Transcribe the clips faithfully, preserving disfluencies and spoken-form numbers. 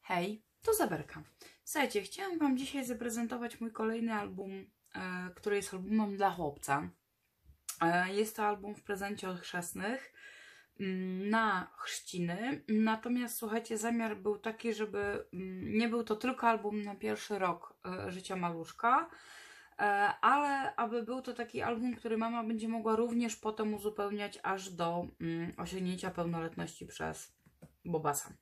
Hej, to Zeberka. Słuchajcie, chciałam Wam dzisiaj zaprezentować mój kolejny album, e, który jest albumem dla chłopca. E, jest to album w prezencie od chrzestnych mm, na chrzciny. Natomiast słuchajcie, zamiar był taki, żeby mm, nie był to tylko album na pierwszy rok e, życia maluszka, e, ale aby był to taki album, który mama będzie mogła również potem uzupełniać aż do mm, osiągnięcia pełnoletności przez Bobasa.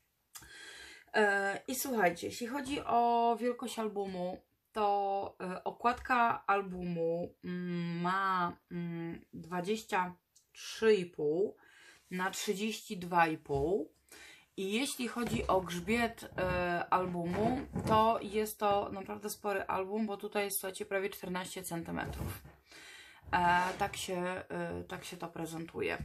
I słuchajcie, jeśli chodzi o wielkość albumu, to okładka albumu ma dwadzieścia trzy i pół na trzydzieści dwa i pół i jeśli chodzi o grzbiet albumu, to jest to naprawdę spory album, bo tutaj jest, słuchajcie, prawie czternaście centymetrów. Tak się, tak się to prezentuje.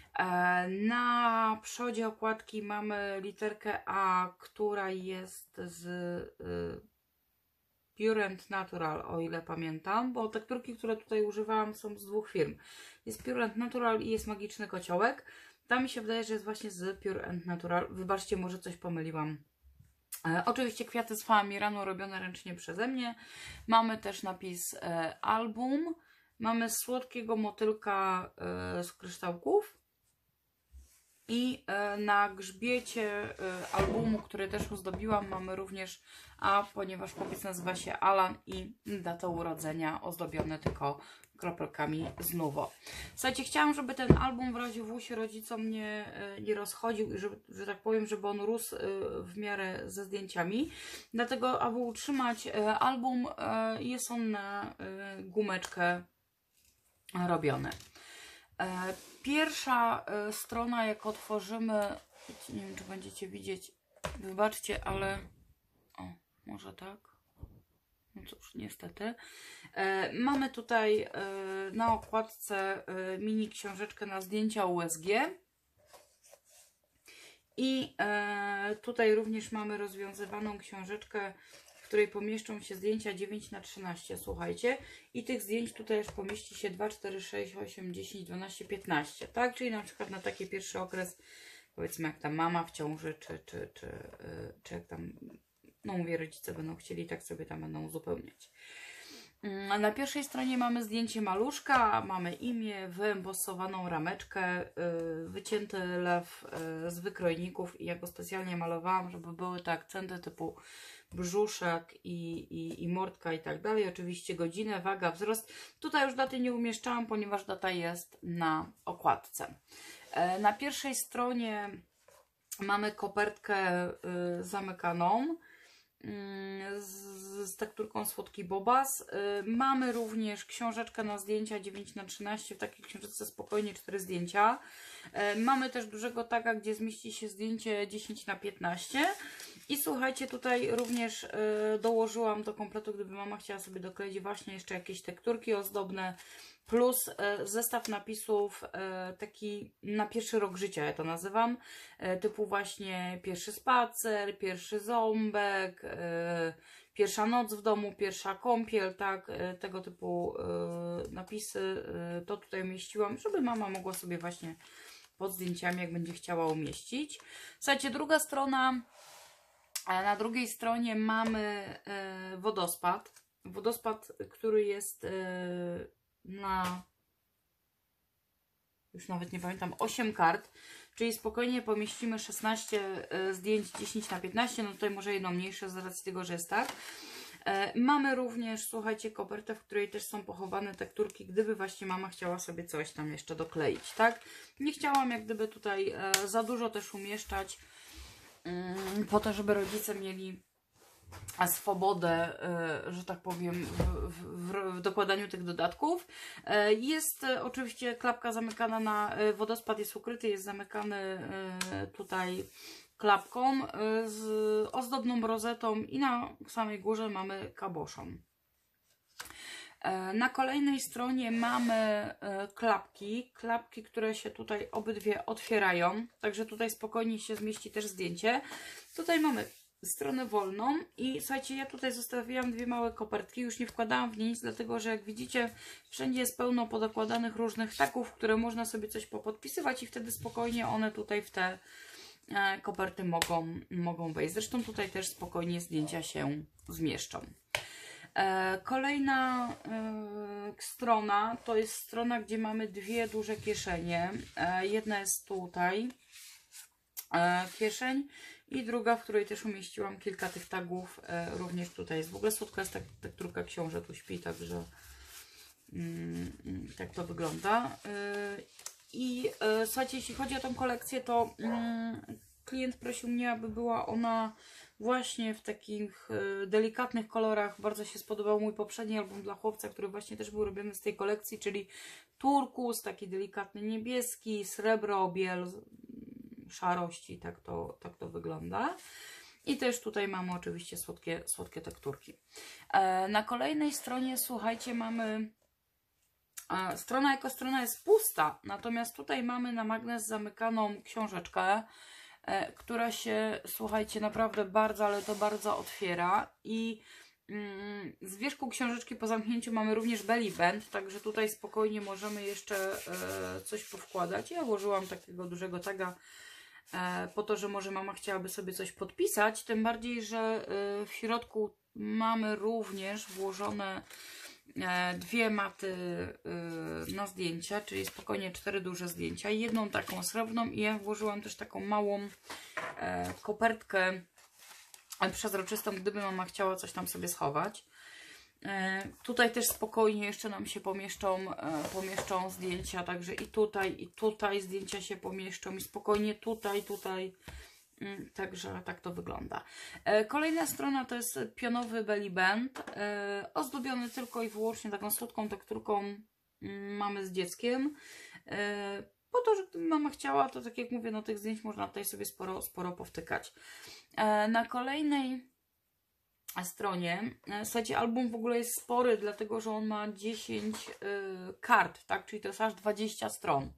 Na przodzie okładki mamy literkę A, która jest z y, Pure and Natural, o ile pamiętam, bo tekturki, które tutaj używałam, są z dwóch firm. Jest Pure and Natural i jest Magiczny Kociołek. Ta mi się wydaje, że jest właśnie z Pure and Natural. Wybaczcie, może coś pomyliłam. E, oczywiście kwiaty z Famiranu robione ręcznie przeze mnie. Mamy też napis e, album. Mamy słodkiego motylka e, z kryształków. I na grzbiecie albumu, który też ozdobiłam, mamy również A, ponieważ chłopiec nazywa się Alan i data urodzenia ozdobione tylko kropelkami z Nuvo. Słuchajcie, chciałam, żeby ten album w razie W się rodzicom nie, nie rozchodził i że, że tak powiem, żeby on rósł w miarę ze zdjęciami. Dlatego, aby utrzymać album, jest on na gumeczkę robiony. Pierwsza strona, jak otworzymy, nie wiem, czy będziecie widzieć, wybaczcie, ale o, może tak, no cóż, niestety. Mamy tutaj na okładce mini książeczkę na zdjęcia U S G i tutaj również mamy rozwiązywaną książeczkę, w której pomieszczą się zdjęcia dziewięć na trzynaście, słuchajcie. I tych zdjęć tutaj już pomieści się dwa, cztery, sześć, osiem, dziesięć, dwanaście, piętnaście, tak? Czyli na przykład na taki pierwszy okres, powiedzmy jak ta mama w ciąży, czy, czy, czy, czy jak tam, no mówię, rodzice będą chcieli, tak sobie tam będą uzupełniać. Na pierwszej stronie mamy zdjęcie maluszka, mamy imię, wyembosowaną rameczkę, wycięty lew z wykrojników i ja go specjalnie malowałam, żeby były te akcenty typu brzuszek i, i, i mordka i tak dalej. Oczywiście godzinę, waga, wzrost. Tutaj już daty nie umieszczałam, ponieważ data jest na okładce. Na pierwszej stronie mamy kopertkę zamykaną z, z tekturką Słodki Bobas. Mamy również książeczkę na zdjęcia dziewięć na trzynaście, w takiej książeczce spokojnie cztery zdjęcia. Mamy też dużego taga, gdzie zmieści się zdjęcie dziesięć na piętnaście. I słuchajcie, tutaj również dołożyłam do kompletu, gdyby mama chciała sobie dokleić właśnie jeszcze jakieś tekturki ozdobne, plus zestaw napisów taki na pierwszy rok życia, ja to nazywam, typu właśnie pierwszy spacer, pierwszy ząbek, pierwsza noc w domu, pierwsza kąpiel, tak, tego typu napisy to tutaj umieściłam, żeby mama mogła sobie właśnie pod zdjęciami, jak będzie chciała, umieścić. Słuchajcie, druga strona, na drugiej stronie mamy wodospad, wodospad, który jest na, już nawet nie pamiętam, osiem kart, czyli spokojnie pomieścimy szesnaście zdjęć dziesięć na piętnaście, no tutaj może jedno mniejsze z racji tego, że jest tak. Mamy również, słuchajcie, kopertę, w której też są pochowane tekturki, gdyby właśnie mama chciała sobie coś tam jeszcze dokleić, tak? Nie chciałam jak gdyby tutaj za dużo też umieszczać, po to, żeby rodzice mieli swobodę, że tak powiem, w, w, w dokładaniu tych dodatków. Jest oczywiście klapka zamykana na wodospad, jest ukryty, jest zamykany tutaj klapką z ozdobną rozetą i na samej górze mamy kaboszon. Na kolejnej stronie mamy klapki, klapki, które się tutaj obydwie otwierają, także tutaj spokojnie się zmieści też zdjęcie. Tutaj mamy stronę wolną i słuchajcie, ja tutaj zostawiłam dwie małe kopertki, już nie wkładałam w nie nic, dlatego że jak widzicie, wszędzie jest pełno podokładanych różnych taków, które można sobie coś popodpisywać i wtedy spokojnie one tutaj w te e, koperty mogą, mogą wejść. Zresztą tutaj też spokojnie zdjęcia się zmieszczą. E, kolejna e, strona to jest strona, gdzie mamy dwie duże kieszenie. E, jedna jest tutaj e, kieszeń i druga, w której też umieściłam kilka tych tagów, e, również tutaj jest. W ogóle słodka jest tak, tekturka książę tu śpi, także mm, tak to wygląda. E, I e, słuchajcie, jeśli chodzi o tą kolekcję, to mm, klient prosił mnie, aby była ona właśnie w takich e, delikatnych kolorach. Bardzo się spodobał mój poprzedni album dla chłopca, który właśnie też był robiony z tej kolekcji, czyli turkus, taki delikatny niebieski, srebro, biel, szarości, tak to, tak to wygląda. I też tutaj mamy oczywiście słodkie, słodkie tekturki. E, na kolejnej stronie, słuchajcie, mamy e, strona jako strona jest pusta, natomiast tutaj mamy na magnes zamykaną książeczkę, e, która się, słuchajcie, naprawdę bardzo, ale to bardzo otwiera i mm, z wierzchu książeczki po zamknięciu mamy również belly band, także tutaj spokojnie możemy jeszcze e, coś powkładać. Ja włożyłam takiego dużego taga po to, że może mama chciałaby sobie coś podpisać, tym bardziej, że w środku mamy również włożone dwie maty na zdjęcia, czyli spokojnie cztery duże zdjęcia, jedną taką srebrną i ja włożyłam też taką małą kopertkę przezroczystą, gdyby mama chciała coś tam sobie schować. E, tutaj też spokojnie jeszcze nam się pomieszczą, e, pomieszczą zdjęcia, także i tutaj, i tutaj zdjęcia się pomieszczą i spokojnie tutaj, tutaj, mm, także tak to wygląda. E, kolejna strona to jest pionowy belly band, e, ozdobiony tylko i wyłącznie taką słodką tekturką mm, mamy z dzieckiem, e, po to, że gdyby mama chciała, to tak jak mówię, no tych zdjęć można tutaj sobie sporo, sporo powtykać. E, na kolejnej stronie, słuchajcie, album w ogóle jest spory, dlatego że on ma dziesięć y, kart, tak, czyli to jest aż dwadzieścia stron.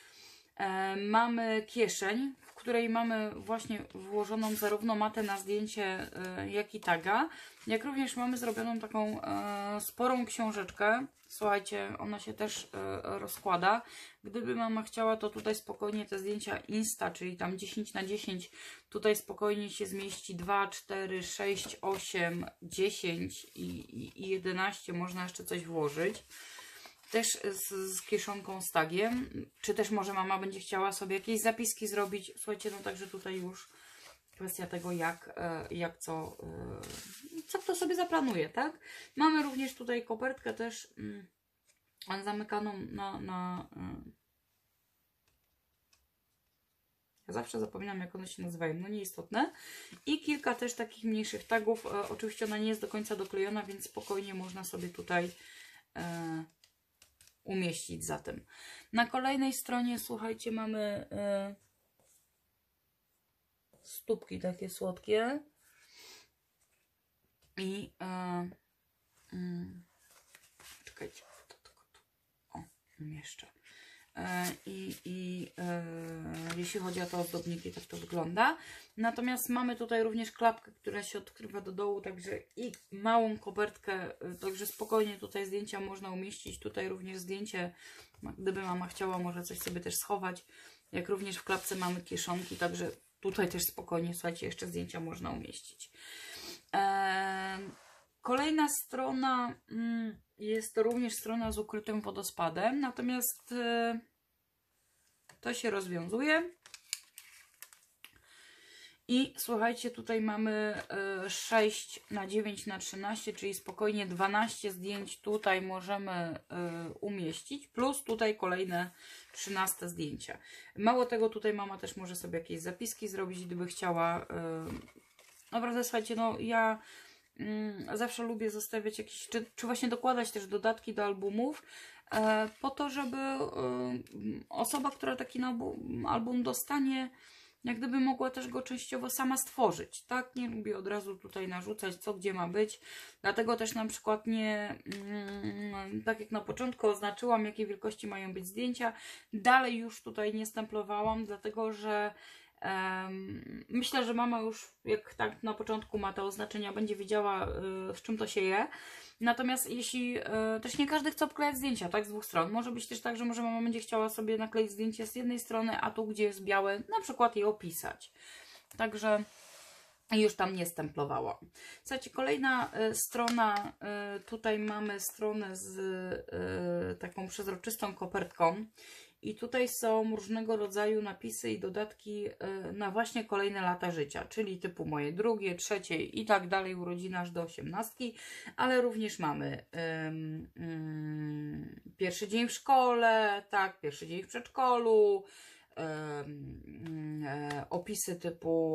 E, mamy kieszeń, w której mamy właśnie włożoną zarówno matę na zdjęcie, y, jak i taga, jak również mamy zrobioną taką y, sporą książeczkę. Słuchajcie, ona się też y, rozkłada. Gdyby mama chciała, to tutaj spokojnie te zdjęcia Insta, czyli tam dziesięć na dziesięć, tutaj spokojnie się zmieści dwa, cztery, sześć, osiem, dziesięć i, i, i jedenaście. Można jeszcze coś włożyć. Też z, z kieszonką z tagiem. Czy też może mama będzie chciała sobie jakieś zapiski zrobić. Słuchajcie, no także tutaj już kwestia tego, jak, jak co, co kto sobie zaplanuje, tak? Mamy również tutaj kopertkę też mm, zamykaną na... na ja zawsze zapominam, jak one się nazywają, no nieistotne. I kilka też takich mniejszych tagów. E, oczywiście ona nie jest do końca doklejona, więc spokojnie można sobie tutaj e, umieścić za tym. Na kolejnej stronie, słuchajcie, mamy e, stópki takie słodkie. I e, mm, czekajcie, to tylko tu. O, umieszczę. I, i e, jeśli chodzi o te ozdobniki, tak to wygląda. Natomiast mamy tutaj również klapkę, która się odkrywa do dołu, także i małą kopertkę, także spokojnie tutaj zdjęcia można umieścić. Tutaj również zdjęcie, gdyby mama chciała, może coś sobie też schować. Jak również w klapce mamy kieszonki, także tutaj też spokojnie, słuchajcie, jeszcze zdjęcia można umieścić. E, kolejna strona... Mm, jest to również strona z ukrytym wodospadem, natomiast y, to się rozwiązuje. I słuchajcie, tutaj mamy y, sześć na dziewięć na trzynaście, czyli spokojnie dwanaście zdjęć tutaj możemy y, umieścić, plus tutaj kolejne trzynaste zdjęcia. Mało tego, tutaj mama też może sobie jakieś zapiski zrobić, gdyby chciała. Y, naprawdę, słuchajcie, no ja... zawsze lubię zostawiać jakieś, czy, czy właśnie dokładać też dodatki do albumów, e, po to, żeby e, osoba, która taki album, album dostanie, jak gdyby mogła też go częściowo sama stworzyć, tak? Nie lubię od razu tutaj narzucać, co gdzie ma być, dlatego też na przykład nie, mm, tak jak na początku oznaczyłam, jakiej wielkości mają być zdjęcia, dalej już tutaj nie stemplowałam, dlatego że Um, myślę, że mama już jak tak na początku ma te oznaczenia, będzie wiedziała y, z czym to się je. Natomiast jeśli y, też nie każdy chce obklejać zdjęcia, tak, z dwóch stron. Może być też tak, że może mama będzie chciała sobie nakleić zdjęcie z jednej strony, a tu gdzie jest białe, na przykład je opisać. Także już tam nie stemplowałam. Słuchajcie, kolejna y, strona, y, tutaj mamy stronę z y, taką przezroczystą kopertką. I tutaj są różnego rodzaju napisy i dodatki na właśnie kolejne lata życia, czyli typu moje drugie, trzecie i tak dalej, urodziny aż do osiemnastki, ale również mamy um, um, pierwszy dzień w szkole, tak, pierwszy dzień w przedszkolu, um, um, opisy typu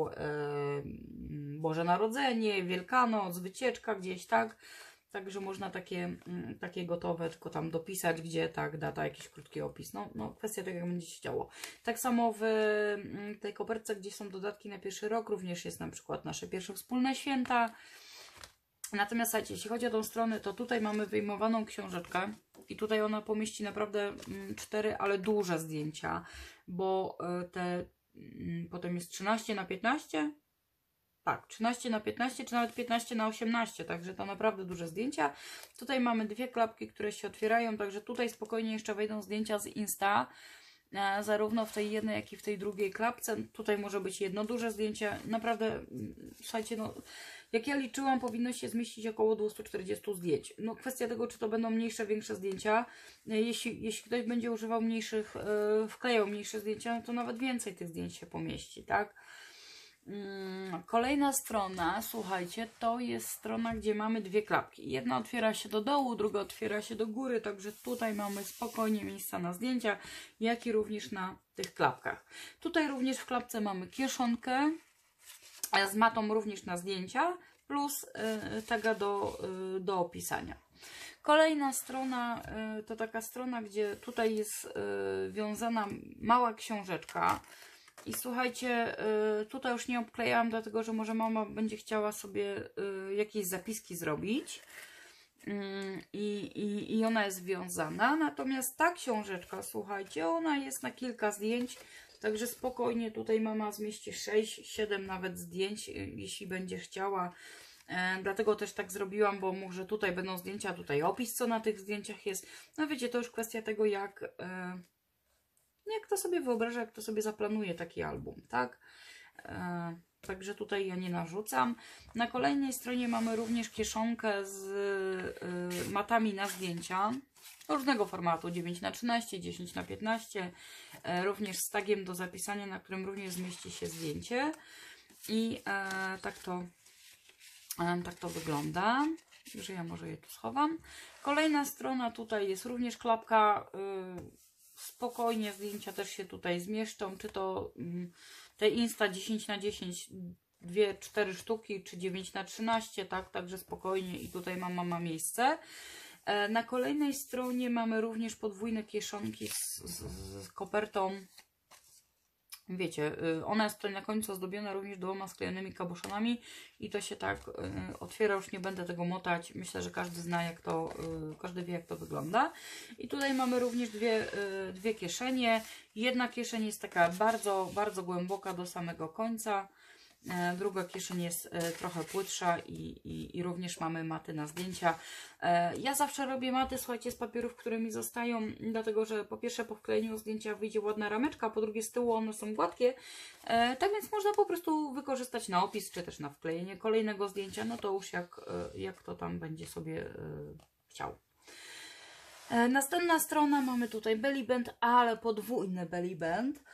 um, Boże Narodzenie, Wielkanoc, wycieczka gdzieś, tak. Także można takie, takie gotowe, tylko tam dopisać, gdzie tak, data, jakiś krótki opis. No, no kwestia tego, jak będzie się działo. Tak samo w tej kopertce, gdzie są dodatki na pierwszy rok, również jest na przykład nasze pierwsze wspólne święta. Natomiast słuchajcie, jeśli chodzi o tą stronę, to tutaj mamy wyjmowaną książeczkę i tutaj ona pomieści naprawdę cztery, ale duże zdjęcia, bo te potem jest trzynaście na piętnaście. Tak, trzynaście na piętnaście, czy nawet piętnaście na osiemnaście, także to naprawdę duże zdjęcia. Tutaj mamy dwie klapki, które się otwierają, także tutaj spokojnie jeszcze wejdą zdjęcia z Insta, e, zarówno w tej jednej, jak i w tej drugiej klapce. Tutaj może być jedno duże zdjęcie. Naprawdę, słuchajcie, no, jak ja liczyłam, powinno się zmieścić około dwieście czterdzieści zdjęć. No, kwestia tego, czy to będą mniejsze, większe zdjęcia. E, jeśli, jeśli ktoś będzie używał mniejszych, e, wklejał mniejsze zdjęcia, no to nawet więcej tych zdjęć się pomieści, tak? Kolejna strona, słuchajcie, to jest strona, gdzie mamy dwie klapki. Jedna otwiera się do dołu, druga otwiera się do góry, także tutaj mamy spokojnie miejsca na zdjęcia, jak i również na tych klapkach. Tutaj również w klapce mamy kieszonkę z matą również na zdjęcia, plus y, taga do, y, do opisania. Kolejna strona y, to taka strona, gdzie tutaj jest y, wiązana mała książeczka. I słuchajcie, tutaj już nie obklejałam, dlatego że może mama będzie chciała sobie jakieś zapiski zrobić. I, i, i ona jest wiązana. Natomiast ta książeczka, słuchajcie, ona jest na kilka zdjęć. Także spokojnie tutaj mama zmieści sześć, siedem nawet zdjęć, jeśli będzie chciała. Dlatego też tak zrobiłam, bo może tutaj będą zdjęcia, tutaj opis, co na tych zdjęciach jest. No wiecie, to już kwestia tego, jak... jak to sobie wyobrażę, jak to sobie zaplanuję taki album, tak? E, także tutaj ja nie narzucam. Na kolejnej stronie mamy również kieszonkę z y, matami na zdjęcia różnego formatu, dziewięć na trzynaście, dziesięć na piętnaście, e, również z tagiem do zapisania, na którym również zmieści się zdjęcie. I e, tak, to, e, tak to wygląda. Że ja może je tu schowam. Kolejna strona tutaj jest również klapka. Y, Spokojnie zdjęcia też się tutaj zmieszczą, czy to mm, te Insta dziesięć na dziesięć, dwie, cztery sztuki, czy dziewięć na trzynaście, tak, także spokojnie i tutaj mama ma miejsce. E, na kolejnej stronie mamy również podwójne kieszonki z, z, z kopertą. Wiecie, y, ona jest tutaj na końcu ozdobiona również dwoma sklejonymi kabuszonami i to się tak y, otwiera, już nie będę tego motać. Myślę, że każdy zna, jak to, y, każdy wie, jak to wygląda. I tutaj mamy również dwie, y, dwie kieszenie. Jedna kieszeń jest taka bardzo, bardzo głęboka do samego końca. E, druga kieszeń jest e, trochę płytsza i, i, i również mamy maty na zdjęcia. E, ja zawsze robię maty, słuchajcie, z papierów, które mi zostają, dlatego że po pierwsze po wklejeniu zdjęcia wyjdzie ładna rameczka, po drugie z tyłu one są gładkie. E, tak więc można po prostu wykorzystać na opis, czy też na wklejenie kolejnego zdjęcia, no to już jak, e, jak to tam będzie sobie e, chciał. E, następna strona, mamy tutaj belly band, ale podwójny belly band.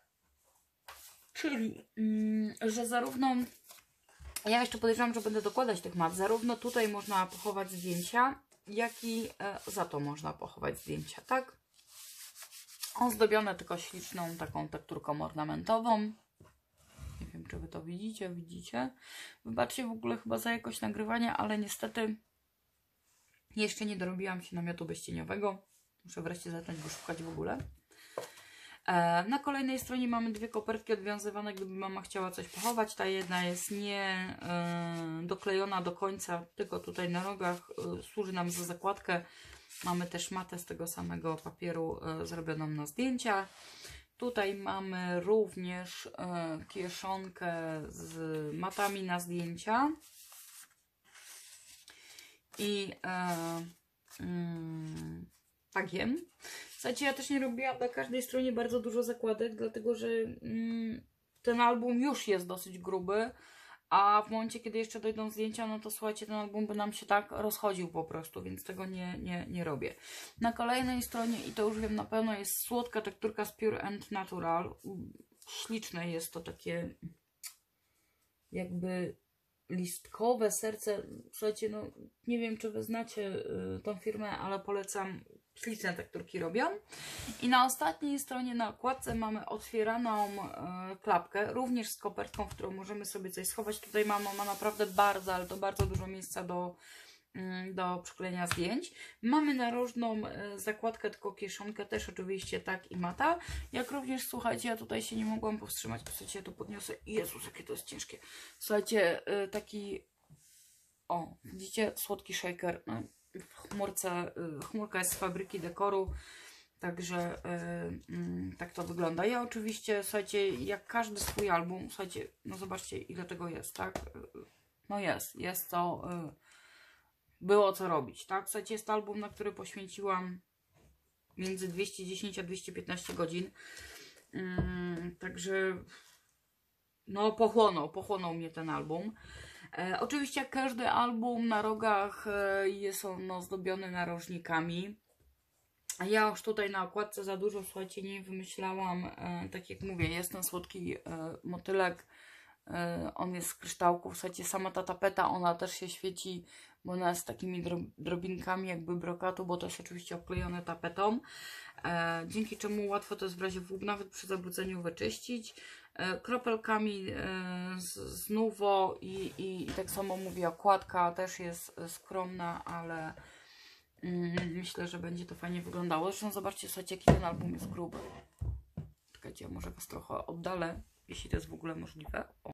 Czyli, mm, że zarówno, ja jeszcze podejrzewam, że będę dokładać tych mat, zarówno tutaj można pochować zdjęcia, jak i e, za to można pochować zdjęcia, tak? Ozdobione tylko śliczną taką tekturką ornamentową. Nie wiem, czy Wy to widzicie, widzicie. Wybaczcie w ogóle chyba za jakość nagrywania, ale niestety jeszcze nie dorobiłam się namiotu bezcieniowego. Muszę wreszcie zacząć go szukać w ogóle. Na kolejnej stronie mamy dwie kopertki odwiązywane, gdyby mama chciała coś pochować. Ta jedna jest nie y, doklejona do końca, tylko tutaj na rogach y, służy nam za zakładkę. Mamy też matę z tego samego papieru y, zrobioną na zdjęcia. Tutaj mamy również e, kieszonkę z matami na zdjęcia. I e, mm, tagiem. Słuchajcie, ja też nie robiłam na każdej stronie bardzo dużo zakładek, dlatego że mm, ten album już jest dosyć gruby, a w momencie, kiedy jeszcze dojdą zdjęcia, no to słuchajcie, ten album by nam się tak rozchodził po prostu, więc tego nie, nie, nie robię. Na kolejnej stronie, i to już wiem na pewno, jest słodka tekturka z Pure and Natural. Śliczne jest to takie jakby listkowe serce. Słuchajcie, no nie wiem, czy wy znacie y, tą firmę, ale polecam. Śliczne tekturki robią. I na ostatniej stronie, na okładce, mamy otwieraną y, klapkę, również z kopertką, w którą możemy sobie coś schować. Tutaj mama ma naprawdę bardzo, ale to bardzo dużo miejsca do, y, do przyklejenia zdjęć. Mamy narożną y, zakładkę, tylko kieszonkę, też oczywiście tak i mata. Jak również, słuchajcie, ja tutaj się nie mogłam powstrzymać. Słuchajcie, ja to podniosę. Jezus, jakie to jest ciężkie. Słuchajcie, y, taki, o, widzicie, słodki shaker. No, w chmurce, y, chmurka jest z fabryki dekoru. Także yy, yy, tak to wygląda. Ja oczywiście, słuchajcie, jak każdy swój album, słuchajcie, no zobaczcie, ile tego jest, tak? Yy, no jest, jest to, yy, było co robić, tak? Słuchajcie, jest to album, na który poświęciłam między dwieście dziesięć a dwieście piętnaście godzin. Yy, także, no pochłonął, pochłonął mnie ten album. E, oczywiście jak każdy album, na rogach e, jest on ozdobiony narożnikami. A ja już tutaj na okładce za dużo, słuchajcie, nie wymyślałam. E, tak jak mówię, jest ten słodki e, motylek. E, on jest z kryształków. Słuchajcie, sama ta tapeta, ona też się świeci, bo ona jest z takimi drob drobinkami jakby brokatu, bo to jest oczywiście oklejone tapetą. E, dzięki czemu łatwo to jest w razie W, nawet przy zabrudzeniu, wyczyścić. E, kropelkami e, z, z Nuvo i, i, i tak samo mówię, okładka też jest skromna, ale myślę, że będzie to fajnie wyglądało. Zresztą zobaczcie, słuchajcie, jaki ten album jest gruby. Czekajcie, może was trochę oddalę, jeśli to jest w ogóle możliwe. O.